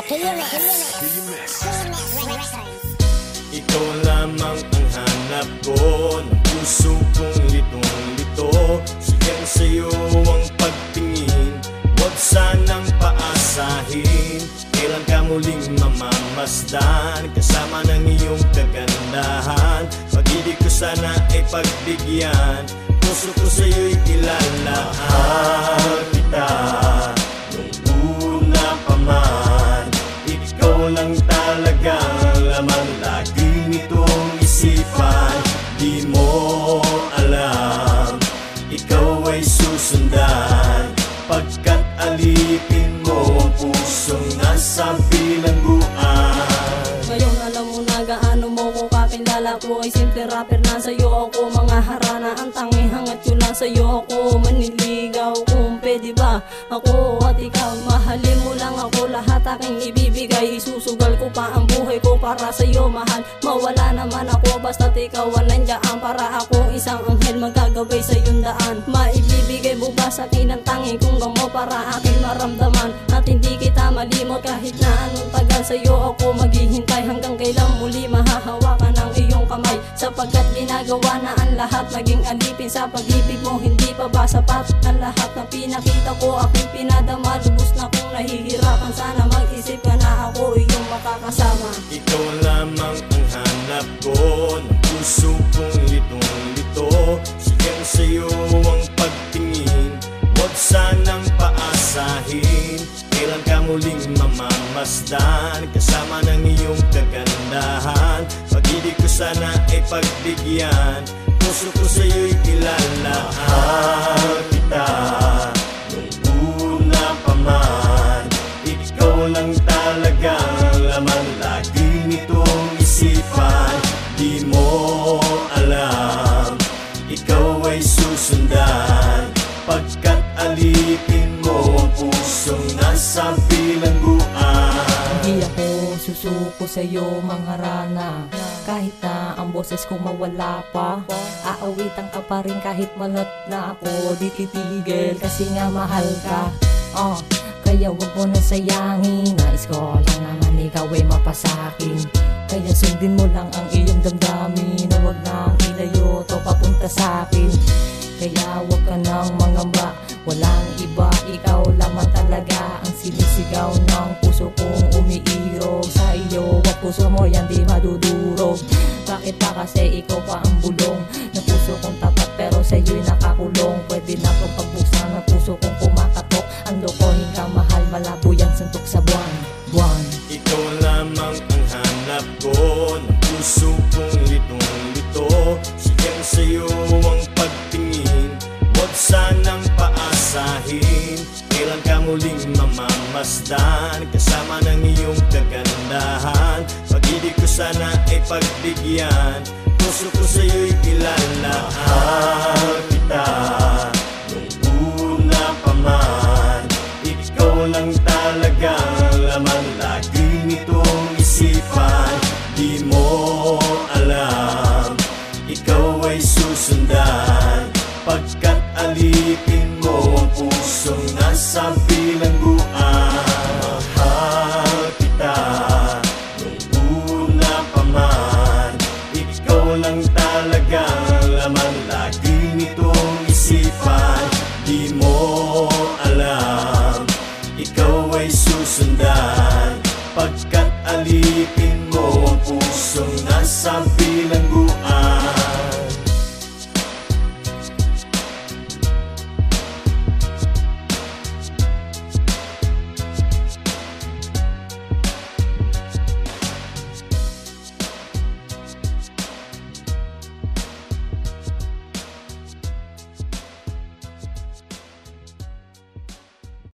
Ikaw lamang ang hanap ko ng puso kong litong-lito. Sigang sa'yo ang pagtingin, huwag sanang paasahin. Kailan ka muling mamamasdan kasama ng iyong kagandahan? Pag-ibig ko sana ay pagbigyan, puso ko sa'yo'y ilalahad kita. Nung una pa man, ikaw lang talaga laman lagi nitong isipan. Di mo alam, ikaw ay susundan, pagkat alipin mo ang pusong nasa bilangguan. Ngayon alam mo na gaano mo ko kakilala. Ko ay simple rapper na sa'yo ako mga harana. Ang tanging hangat yun lang sa'yo ako maniligaw. Kung pwede ba ako at ikaw, mahalin mo lang ako, lahat aking ibibigay. Isusugal ko pa ang buhay ko para sa'yo mahal. Mawala naman ako basta't ikaw ang nandiyan, para akong isang anghel magagabay sa iyong daan. Maibibigay mo ba sa'kin ang tanging kung gamo para aking maramdaman at hindi kita malimot kahit na anong tagal. Sa'yo ako maghihintay hanggang kailan muli mahahawakan ang iyong kamay, sapagkat ginagawa na ang lahat maging alipin sa pag-ibig mo. Hindi pa ba sapat ang lahat na pinakita ko? Aking pinadama, lubos na kong nahihirapan. Sana mag-isip ka na ako iyong makakasama. Ikaw lamang ang hanap ko ng puso kong litong-lito. Sigang sa'yo ang pagtingin, huwag sanang paasahin. Kailan ka muling mamamasdan kasama ng iyong kagandahan? Pag-ibig ko sana ay pagbigyan, puso ko sa'yo'y ilalahad kita. Nung una pa man, ikaw lang talaga laman lagi nitong isipan. Di mo alam, ikaw ay susundan, pagkat alipin mo ang pusong nasa bilangguan. Hindi ako susuko sa'yo mga rana, kahit na ang boses ko mawala pa. Aawitan ka pa rin kahit malat na ako, di titigil kasi nga mahal ka. Kaya wag mo na sayangin, nais ko lang naman ikaw ay mapasakin. Kaya sundin mo lang ang iyong damdamin, na wag nang ilayo to papunta sa'kin. Kaya wag ka nang mangamba, walang iba, ikaw lamang talaga ang sinisigaw ng puso kong umiirog sa iyo. Wag puso mo yan di madudurog, bakit pa kasi ikaw pa ang bulong ng puso kong tapat pero sa iyo'y nakakulong. Pwede na kong pagbuksan ng puso kong kumakatok, ang lokohin ka mahal, malabo yang suntok sa buwan. Ikaw lamang ang hanap ko ng puso kong litong-lito. Sigang sa'yo ang pagtingin, huwag sanang paasahin. Kailan ka muling mamamasdan kasama ng iyong kagandahan? Pag-ibig ko sana ay pagbigyan, puso ko sa'yo'y ilalahad kita. Nung una pa man, ikaw lang talaga laman lagi nitong isipan. Di mo alam, ikaw ay susundan, pagkat alipin mo ang pusong nasa bilangguan. Mahal kita nung una pa man, ikaw lang talaga laman lagi nitong isipan. Di mo alam, ikaw ay susundan, pagkat alipin mo ang pusong nasa bilangguan.